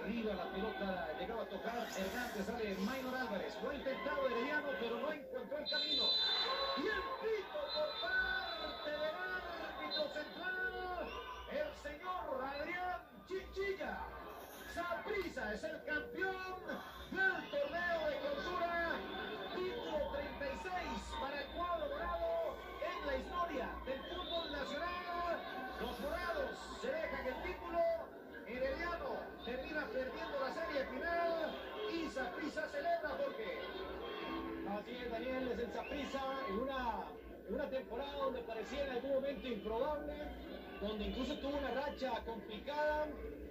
Arriba la pelota llegaba a tocar Hernández, sale Maynor Álvarez. Lo ha intentado Herediano, pero no encontró el camino. Y el pito por parte del árbitro central, el señor Adrián Chinchilla. Saprissa es el campeón del torneo de clausura. Título 36 para el cuadro dorado en la historia del fútbol nacional. Los morados se dejan el título. Herediano termina perdiendo la serie final y Saprissa celebra porque... Así es, Daniel, es el Saprissa en una temporada donde parecía en algún momento improbable, donde incluso tuvo una racha complicada,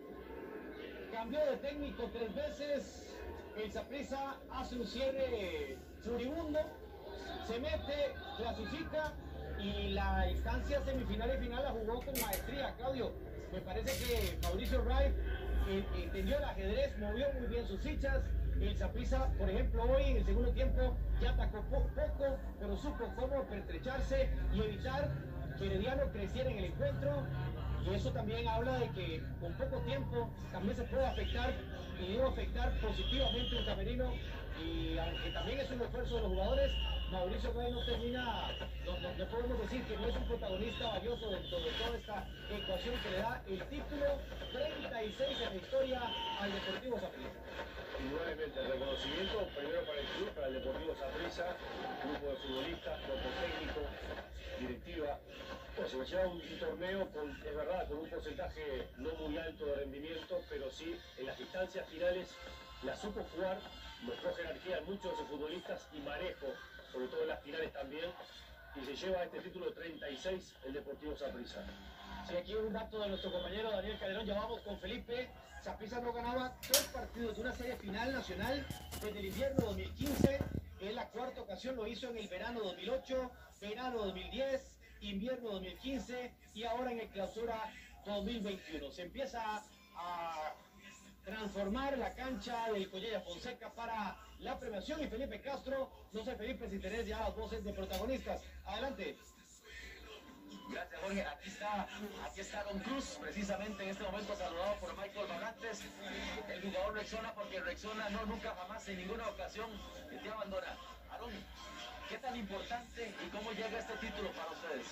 cambió de técnico 3 veces, el Saprissa hace un cierre furibundo, se mete, clasifica y la instancia semifinal y final la jugó con maestría, Claudio. Me parece que Mauricio Wright entendió el ajedrez, movió muy bien sus fichas. El Saprissa, por ejemplo, hoy en el segundo tiempo ya atacó poco, pero supo cómo pertrecharse y evitar que Herediano creciera en el encuentro. Y eso también habla de que con poco tiempo también se puede afectar, y digo afectar positivamente un camerino. Y aunque también es un esfuerzo de los jugadores, Mauricio Wright no termina, no podemos decir que no es un protagonista valioso dentro de toda esta ecuación que le da el título 36 en la historia al Deportivo Saprissa. Indudablemente, el reconocimiento primero para el club, para el Deportivo Saprissa, grupo de futbolistas, cuerpo técnico, directiva. Bueno, se lleva un torneo con, es verdad, con un porcentaje no muy alto de rendimiento, pero sí en las instancias finales la supo jugar, mostró jerarquía en muchos de sus futbolistas y manejo, sobre todo en las finales también, y se lleva este título 36 el Deportivo Saprissa. Sí, aquí un dato de nuestro compañero Daniel Calderón, ya vamos con Felipe. Saprissa no ganaba 3 partidos de una serie final nacional desde el invierno 2015, en la cuarta ocasión lo hizo en el verano 2008, verano 2010, invierno 2015 y ahora en el clausura 2021. Se empieza a transformar la cancha del Collella Fonseca para la premiación y Felipe Castro, no sé Felipe si tenés ya las voces de protagonistas. Adelante. Gracias, Jorge. Aquí está Don Cruz, precisamente en este momento saludado por Michael Bagantes. El jugador Rexona, porque Rexona nunca jamás en ninguna ocasión te abandona. Aarón, ¿qué tan importante y cómo llega este título para ustedes?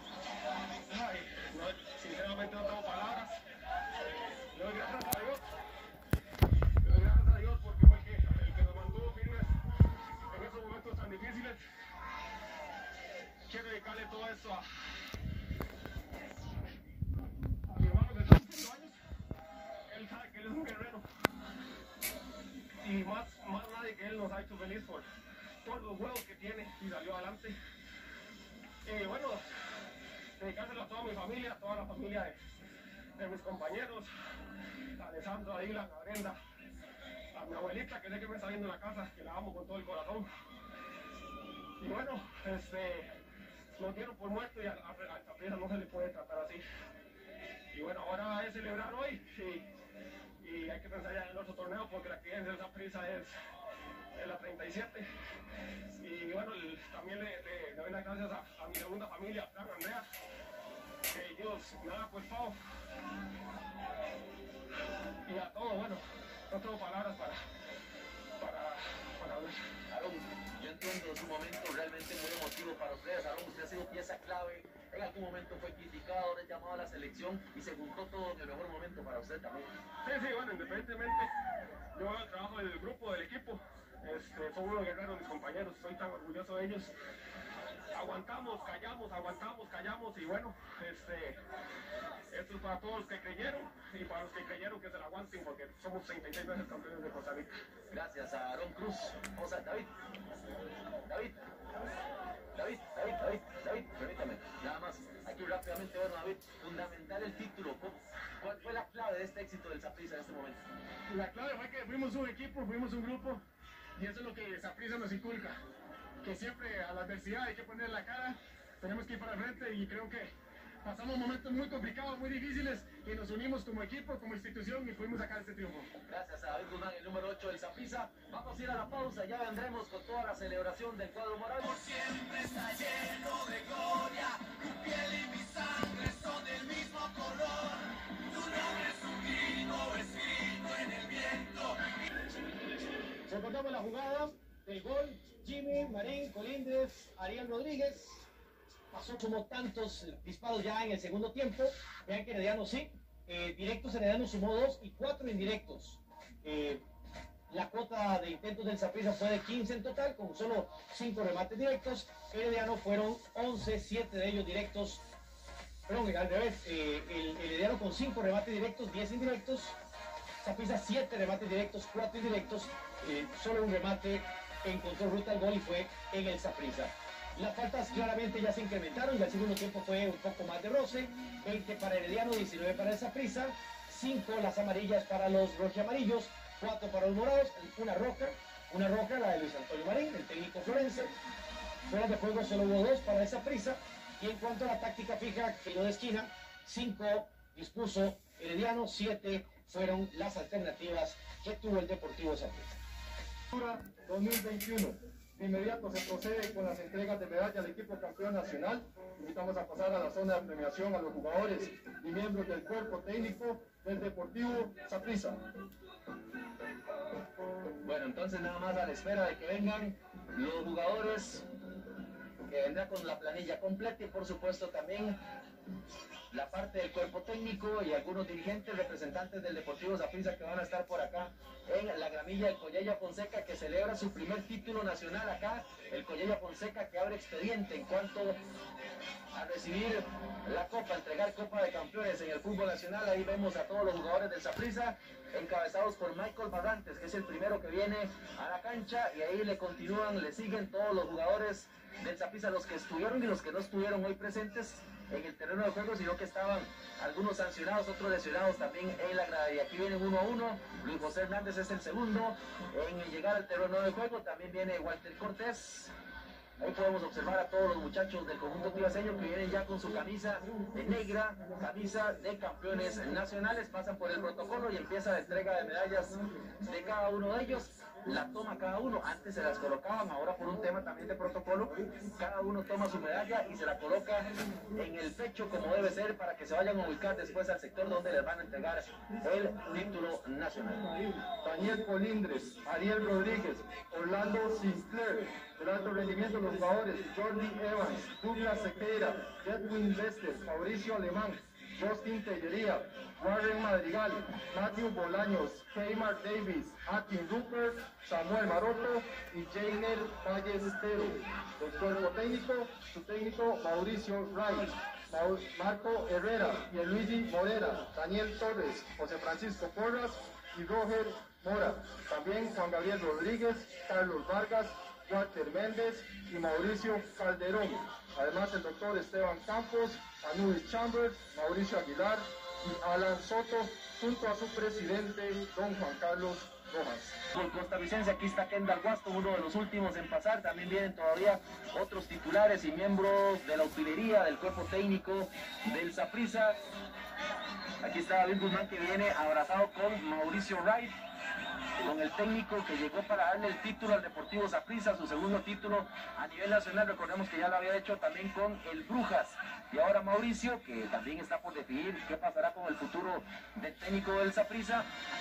Ay, sinceramente no tengo palabras. Le doy gracias a Dios. Le doy gracias a Dios porque fue el que nos mantuvo firmes en esos momentos tan difíciles. Quiero dedicarle todo esto a mi hermano de 5 años. Él sabe que él es un guerrero. Y más nadie que él nos ha hecho feliz por todos los huevos que tiene y salió adelante. Y bueno, dedicárselo a toda mi familia, a toda la familia de mis compañeros, a Alessandro, a Dylan, a Brenda, a mi abuelita que sé que me está viendo en la casa, que la amo con todo el corazón. Y bueno, lo dieron por muerto y a Saprissa no se le puede tratar así. Y bueno, ahora es celebrar hoy y hay que pensar ya en el otro torneo porque la creencia de Saprissa es la 37. Y bueno, también le doy las gracias a mi segunda familia, a Fran, Andrea, que ellos me han apostado. Y a todo, bueno, no tengo palabras para hablar. Aarón, yo entiendo su momento realmente muy emotivo para ustedes. Aarón, usted ha sido pieza clave. En algún momento fue criticado, ahora es llamado a la selección y se juntó todo en el mejor momento para usted también. Sí, bueno, independientemente, yo veo el trabajo del grupo, del equipo. Son unos guerreros mis compañeros, estoy tan orgulloso de ellos. Aguantamos, callamos y bueno, esto es para todos los que creyeron y para los que creyeron que se la aguanten porque somos 36 veces campeones de Costa Rica. Gracias a Aarón Cruz. Vamos a David, permítame, nada más, aquí rápidamente, bueno David, fundamental el título. ¿Cuál fue la clave de este éxito del Saprissa en este momento? La clave fue que fuimos un equipo, fuimos un grupo y eso es lo que Saprissa nos inculca, que siempre a la adversidad hay que poner la cara, tenemos que ir para el frente y creo que pasamos momentos muy complicados, muy difíciles y nos unimos como equipo, como institución y pudimos sacar este triunfo. Gracias a David Guzmán, el número 8 del Saprissa. Vamos a ir a la pausa, ya vendremos con toda la celebración del cuadro morado. Por siempre está lleno de gloria, mi piel y mi sangre son del mismo color, tu nombre es un grito escrito en el viento. jugada del gol, Jimmy, Marín, Colindres, Ariel Rodríguez. Pasó como tantos disparos ya en el segundo tiempo. Vean que Herediano sí. Directos Herediano sumó 2 y 4 indirectos. La cuota de intentos del Saprissa fue de 15 en total, con solo 5 remates directos. Herediano fueron 11, 7 de ellos directos. Perdón, al revés. El Herediano con 5 remates directos, 10 indirectos. Saprissa 7 remates directos, 4 indirectos. Solo un remate encontró ruta al gol y fue en el Saprissa. Las faltas claramente ya se incrementaron y el segundo tiempo fue un poco más de roce. 20 para Herediano, 19 para el Saprissa, 5 las amarillas para los rojiamarillos, 4 para los morados, una roja, la de Luis Antonio Marín, el técnico florense. Fuera de juego solo hubo 2 para el Saprissa. Y en cuanto a la táctica fija, tiro de esquina, 5 dispuso Herediano, 7 fueron las alternativas que tuvo el Deportivo Saprissa. 2021. De inmediato se procede con las entregas de medalla al equipo campeón nacional. Invitamos a pasar a la zona de premiación a los jugadores y miembros del cuerpo técnico del Deportivo Saprissa. Bueno, entonces nada más a la espera de que vengan los jugadores, que vendrá con la planilla completa y por supuesto también la parte del cuerpo técnico y algunos dirigentes, representantes del Deportivo Saprissa que van a estar por acá en la gramilla del Collella Fonseca, que celebra su primer título nacional acá. El Collella Fonseca que abre expediente en cuanto a recibir la copa, entregar Copa de Campeones en el fútbol nacional. Ahí vemos a todos los jugadores del Saprissa, encabezados por Michael Barrantes, que es el primero que viene a la cancha, y ahí le siguen todos los jugadores del Saprissa, los que estuvieron y los que no estuvieron hoy presentes en el terreno de juego, sino que estaban algunos sancionados, otros lesionados también en la grada. Y aquí vienen 1 a 1. Luis José Hernández es el segundo en llegar al terreno de juego. También viene Walter Cortés. Ahí podemos observar a todos los muchachos del conjunto tibaseño que vienen ya con su camisa negra, camisa de campeones nacionales. Pasan por el protocolo y empieza la entrega de medallas de cada uno de ellos. La toma cada uno, antes se las colocaban, ahora por un tema también de protocolo, cada uno toma su medalla y se la coloca en el pecho como debe ser, para que se vayan a ubicar después al sector donde les van a entregar el título nacional. Daniel Colindres, Ariel Rodríguez, Orlando Sinclair. El alto rendimiento de los jugadores: Jordi Evans, Douglas Sequeira, Edwin Lester, Fabricio Alemán, Justin Tellería, Warren Madrigal, Matthew Bolaños, Keymar Davis, Akin Rupert, Samuel Maroto y Jainer Ballestero. El cuerpo técnico, su técnico Mauricio Wright, Marco Herrera, Luigi Morera, Daniel Torres, José Francisco Porras y Roger Mora. También Juan Gabriel Rodríguez, Carlos Vargas, Walter Méndez y Mauricio Calderón. Además el doctor Esteban Campos, Anubis Chambers, Mauricio Aguilar y Alan Soto, junto a su presidente, don Juan Carlos Rojas. Con costarricense, aquí está Kendall Guasto, uno de los últimos en pasar. También vienen todavía otros titulares y miembros de la utilería, del cuerpo técnico del Saprissa. Aquí está David Guzmán, que viene abrazado con Mauricio Wright, con el técnico que llegó para darle el título al Deportivo Saprissa, su segundo título a nivel nacional. Recordemos que ya lo había hecho también con el Brujas. Y ahora Mauricio, que también está por definir qué pasará con el futuro del técnico del Saprissa,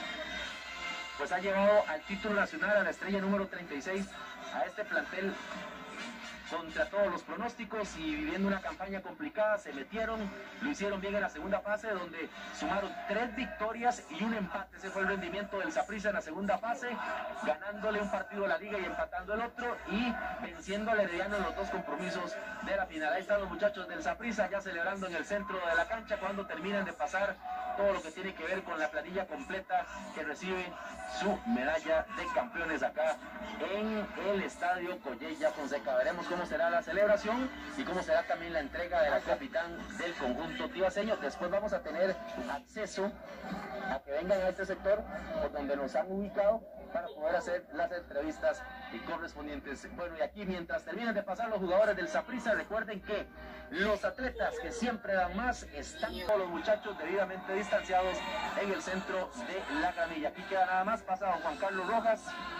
pues ha llegado al título nacional, a la estrella número 36, a este plantel contra todos los pronósticos y viviendo una campaña complicada. Se metieron, lo hicieron bien en la segunda fase, donde sumaron 3 victorias y un empate. Ese fue el rendimiento del Saprissa en la segunda fase, ganándole un partido a la liga y empatando el otro, y venciendo al Herediano en los 2 compromisos de la final. Ahí están los muchachos del Saprissa ya celebrando en el centro de la cancha, cuando terminan de pasar todo lo que tiene que ver con la planilla completa, que recibe su medalla de campeones acá en el estadio Collella Fonseca. Veremos cómo será la celebración y cómo será también la entrega de la capitán del conjunto tibaseño. Después vamos a tener acceso a que vengan a este sector por donde nos han ubicado, para poder hacer las entrevistas correspondientes. Bueno, y aquí mientras terminan de pasar los jugadores del Saprissa, recuerden que los atletas que siempre dan más están todos los muchachos debidamente distanciados en el centro de la gramilla. Aquí queda nada más, pasa don Juan Carlos Rojas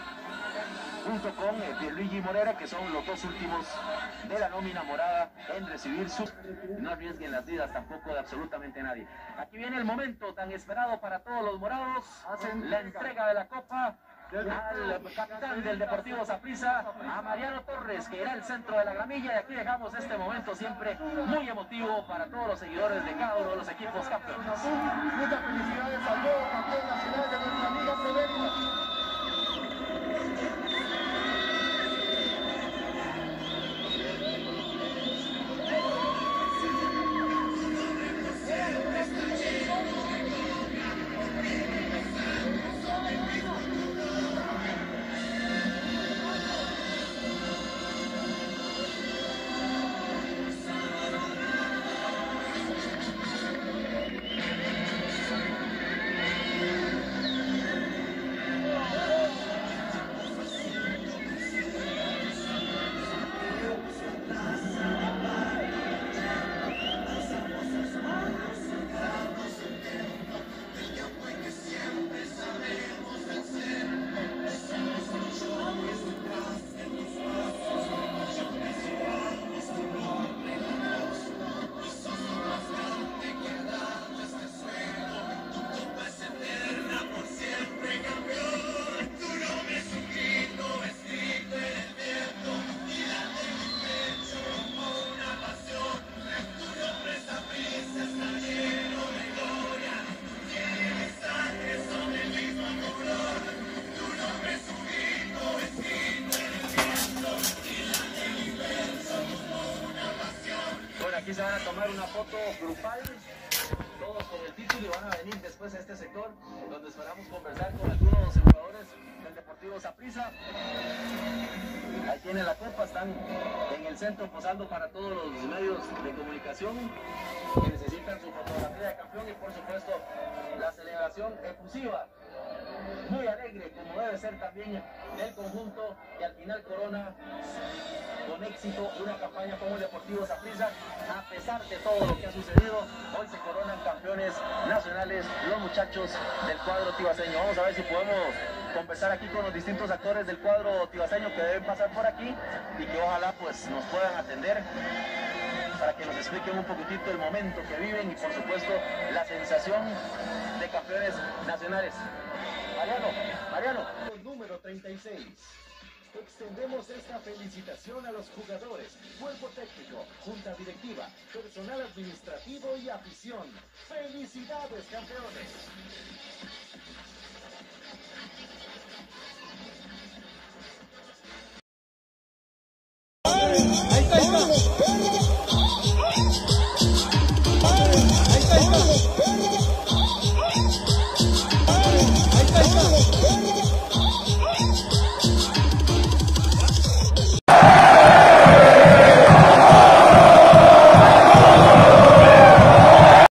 junto con Luigi Morera, que son los 2 últimos de la nómina morada en recibir sus... No arriesguen las vidas tampoco de absolutamente nadie. Aquí viene el momento tan esperado para todos los morados, la entrega de la copa al capitán del Deportivo Saprissa, a Mariano Torres, que era el centro de la gramilla, y aquí dejamos este momento siempre muy emotivo para todos los seguidores de cada uno de los equipos campeones. Muchas felicidades al nuevo campeón nacional de nuestra Liga Provenio. Aquí se van a tomar una foto grupal, todos con el título, y van a venir después a este sector, donde esperamos conversar con algunos jugadores del Deportivo Saprissa. Ahí tienen la copa, están en el centro posando para todos los medios de comunicación que necesitan su fotografía de campeón, y por supuesto la celebración efusiva, muy alegre, como debe ser también del conjunto, que al final corona con éxito una campaña como el Deportivo Saprissa. A pesar de todo lo que ha sucedido, hoy se coronan campeones nacionales los muchachos del cuadro tibaseño. Vamos a ver si podemos conversar aquí con los distintos actores del cuadro tibaseño que deben pasar por aquí y que ojalá pues nos puedan atender para que nos expliquen un poquitito el momento que viven y por supuesto la sensación de campeones nacionales. Mariano. Número 36. Extendemos esta felicitación a los jugadores, cuerpo técnico, junta directiva, personal administrativo y afición. ¡Felicidades, campeones!